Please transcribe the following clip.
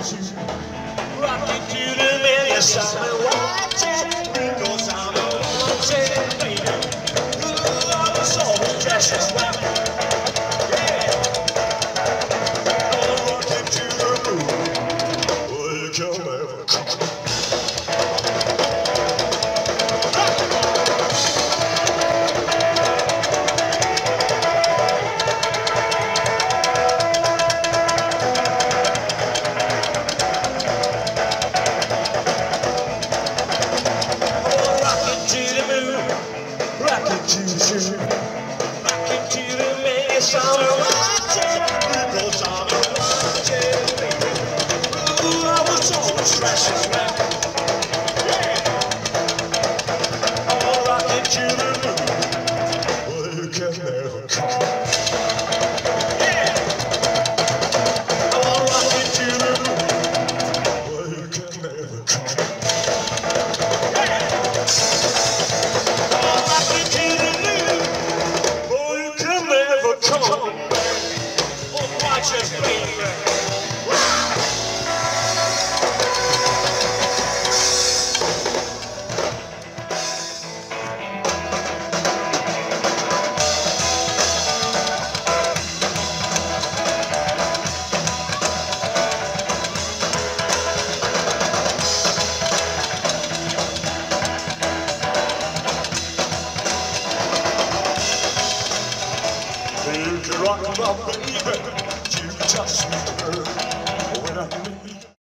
Rocking to the million summer watching. Because I'm a wanted baby. Ooh, I'm so dressed as well. Yeah. I'm rocking to the moon. Well, you can never come. Rockin' to the man, summer watching. Because I'm a wanted baby. Ooh, I was always dressed as well. Yeah. Oh, rockin' to the moon. Well, you can never come. Yeah. Oh, rockin' to the moon. Well, you can never come. Yeah. Come on, oh, watch us, baby. You can rock my baby, you touch me, girl.